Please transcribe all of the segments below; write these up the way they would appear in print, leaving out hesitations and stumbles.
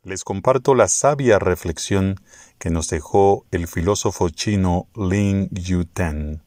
Les comparto la sabia reflexión que nos dejó el filósofo chino Lin Yuten.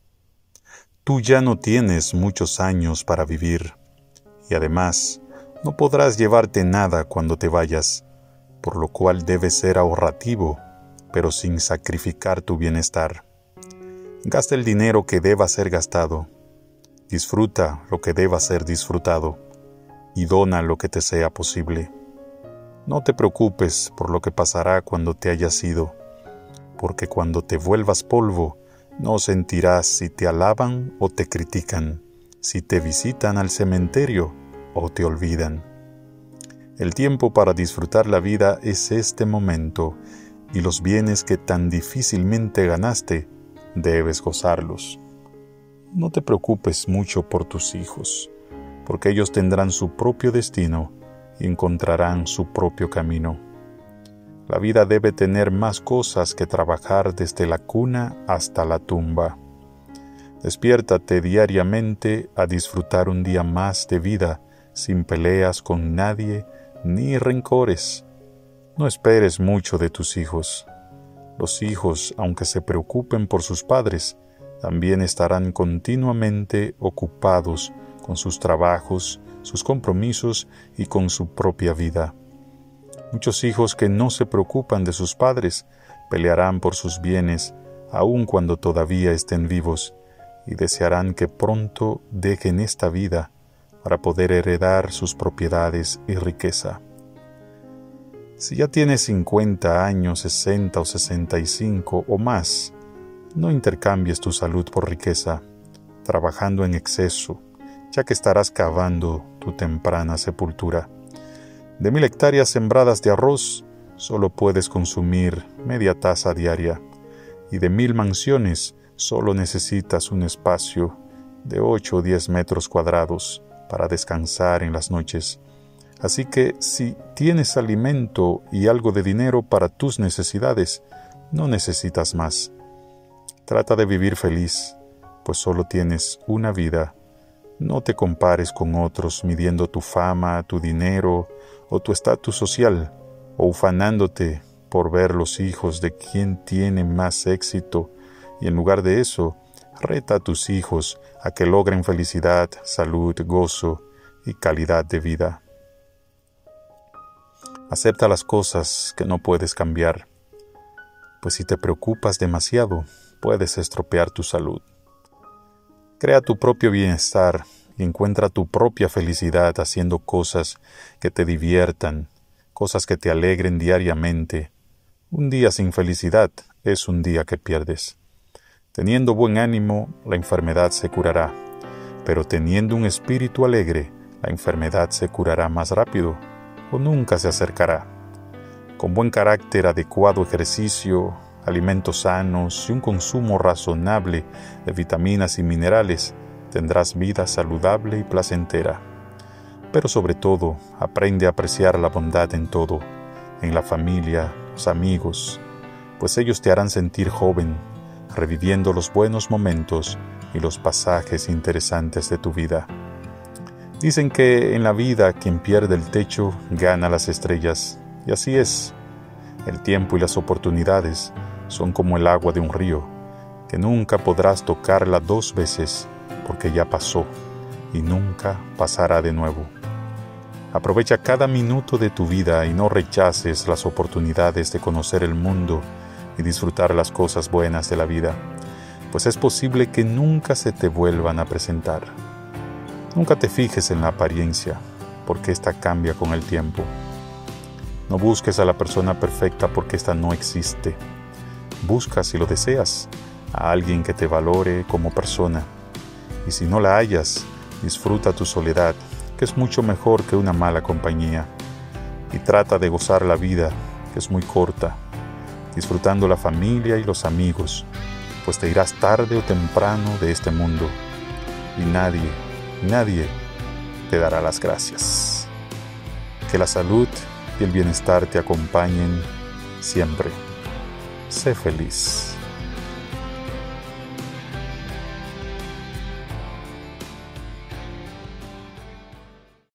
Tú ya no tienes muchos años para vivir, y además no podrás llevarte nada cuando te vayas, por lo cual debes ser ahorrativo, pero sin sacrificar tu bienestar. Gasta el dinero que deba ser gastado, disfruta lo que deba ser disfrutado, y dona lo que te sea posible. No te preocupes por lo que pasará cuando te hayas ido, porque cuando te vuelvas polvo, no sentirás si te alaban o te critican, si te visitan al cementerio o te olvidan. El tiempo para disfrutar la vida es este momento, y los bienes que tan difícilmente ganaste, debes gozarlos. No te preocupes mucho por tus hijos, porque ellos tendrán su propio destino y encontrarán su propio camino. La vida debe tener más cosas que trabajar desde la cuna hasta la tumba. Despiértate diariamente a disfrutar un día más de vida sin peleas con nadie ni rencores. No esperes mucho de tus hijos. Los hijos, aunque se preocupen por sus padres, también estarán continuamente ocupados con sus trabajos, sus compromisos y con su propia vida. Muchos hijos que no se preocupan de sus padres pelearán por sus bienes, aun cuando todavía estén vivos, y desearán que pronto dejen esta vida para poder heredar sus propiedades y riqueza. Si ya tienes 50 años, 60 o 65 o más, no intercambies tu salud por riqueza, trabajando en exceso, ya que estarás cavando tu temprana sepultura. De 1000 hectáreas sembradas de arroz, solo puedes consumir media taza diaria, y de 1000 mansiones, solo necesitas un espacio de 8 o 10 metros cuadrados para descansar en las noches. Así que si tienes alimento y algo de dinero para tus necesidades, no necesitas más. Trata de vivir feliz, pues solo tienes una vida. No te compares con otros midiendo tu fama, tu dinero o tu estatus social, o ufanándote por ver los hijos de quien tiene más éxito, y en lugar de eso, reta a tus hijos a que logren felicidad, salud, gozo y calidad de vida. Acepta las cosas que no puedes cambiar, pues si te preocupas demasiado, puedes estropear tu salud. Crea tu propio bienestar y encuentra tu propia felicidad haciendo cosas que te diviertan, cosas que te alegren diariamente. Un día sin felicidad es un día que pierdes. Teniendo buen ánimo, la enfermedad se curará, pero teniendo un espíritu alegre, la enfermedad se curará más rápido o nunca se acercará. Con buen carácter, adecuado ejercicio, alimentos sanos y un consumo razonable de vitaminas y minerales, tendrás vida saludable y placentera. Pero sobre todo, aprende a apreciar la bondad en todo, en la familia, los amigos, pues ellos te harán sentir joven, reviviendo los buenos momentos y los pasajes interesantes de tu vida. Dicen que en la vida quien pierde el techo gana las estrellas, y así es. El tiempo y las oportunidades son como el agua de un río, que nunca podrás tocarla 2 veces, porque ya pasó, y nunca pasará de nuevo. Aprovecha cada minuto de tu vida y no rechaces las oportunidades de conocer el mundo y disfrutar las cosas buenas de la vida, pues es posible que nunca se te vuelvan a presentar. Nunca te fijes en la apariencia, porque ésta cambia con el tiempo. No busques a la persona perfecta porque ésta no existe. Busca, si lo deseas, a alguien que te valore como persona. Y si no la hallas, disfruta tu soledad, que es mucho mejor que una mala compañía. Y trata de gozar la vida, que es muy corta, disfrutando la familia y los amigos, pues te irás tarde o temprano de este mundo. Y nadie te dará las gracias. Que la salud y el bienestar te acompañen siempre. Sé feliz.